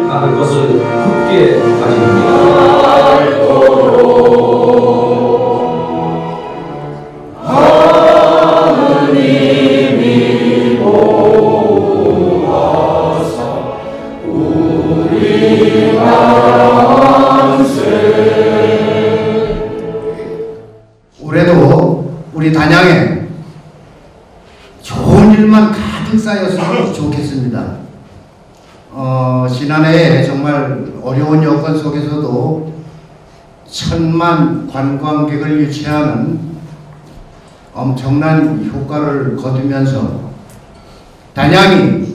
받을 것을 굳게 가집니다. 올해도 우리 단양에 좋은 일만 가득 쌓였으면 좋겠습니다. 지난해에 정말 어려운 여건 속에서도 1000만 관광객을 유치하는 엄청난 효과를 거두면서 단양이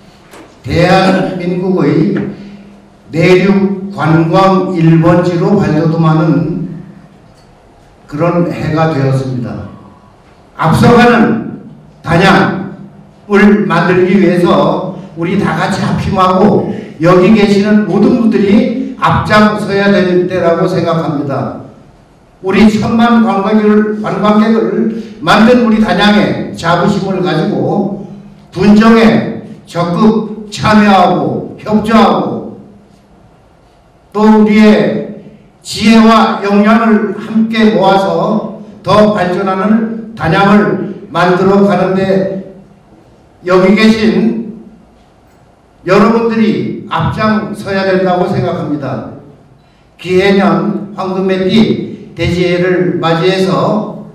대한민국의 내륙 관광 1번지로 발돋움하는 그런 해가 되었습니다. 앞서가는 단양을 만들기 위해서 우리 다 같이 합심하고 여기 계시는 모든 분들이 앞장서야 될 때라고 생각합니다. 우리 1000만 관광객을 만든 우리 단양의 자부심을 가지고 분정에 적극 참여하고 협조하고 또 우리의 지혜와 역량을 함께 모아서 더 발전하는 단양을 만들어 가는데 여기 계신 여러분들이 앞장서야 된다고 생각합니다. 기해년 황금의띠 대지해를 맞이해서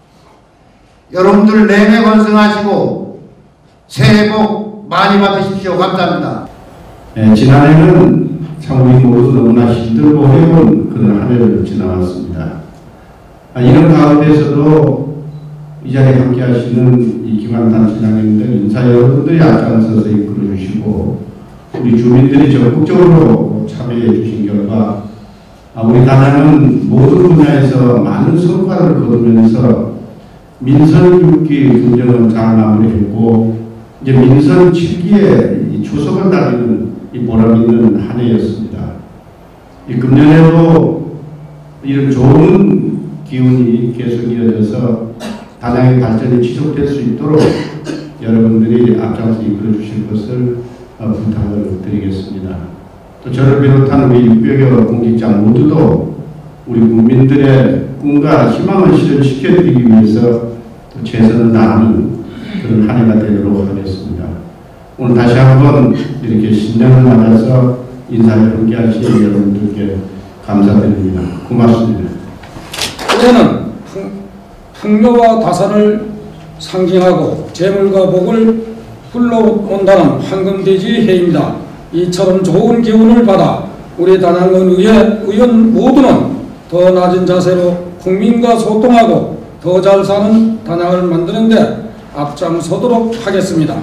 여러분들 내내 건승하시고 새해 복 많이 받으십시오. 감사합니다. 네, 지난해는 참 우리 모두 너무나 힘들고 해온 그런 한 해를 지나왔습니다. 이런 가운데서도 이 자리에 함께 하시는 이 기관단체장님들 인사 여러분들이 앞장서서 이끌어 주시고 우리 주민들이 적극적으로 참여해 주신 결과 우리 단양은 모든 분야에서 많은 성과를 거두면서 민선 6기 긍정을 잘 마무리했고 이제 민선 7기에 초석을 달리는 이 보람 있는 한 해였습니다. 이 금년에도 이런 좋은 기운이 계속 이어져서 단양의 발전이 지속될 수 있도록 여러분들이 앞장서 이끌어 주실 것을 부탁을 드리겠습니다. 또 저를 비롯한 우리 600여 공직장 모두도 우리 국민들의 꿈과 희망을 실현시켜드리기 위해서 또 최선을 다하는 그런 한 해가 되도록 하겠습니다. 오늘 다시 한번 이렇게 신년을 맞아서 인사를 함께 하신 여러분들께 감사드립니다. 고맙습니다. 올해는 풍요와 다산을 상징하고 재물과 복을 불러온다는 황금돼지 해입니다. 이처럼 좋은 기운을 받아 우리 단양군 의원 모두는 더 낮은 자세로 국민과 소통하고 더 잘 사는 단양을 만드는 데 앞장서도록 하겠습니다.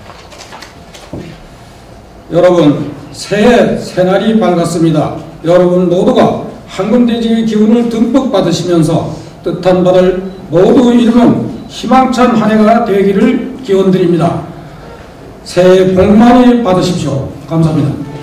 여러분, 새해 새날이 밝았습니다. 여러분 모두가 황금돼지의 기운을 듬뿍 받으시면서 뜻한 바를 모두 이루는 희망찬 한 해가 되기를 기원드립니다. 새해 복 많이 받으십시오. 감사합니다.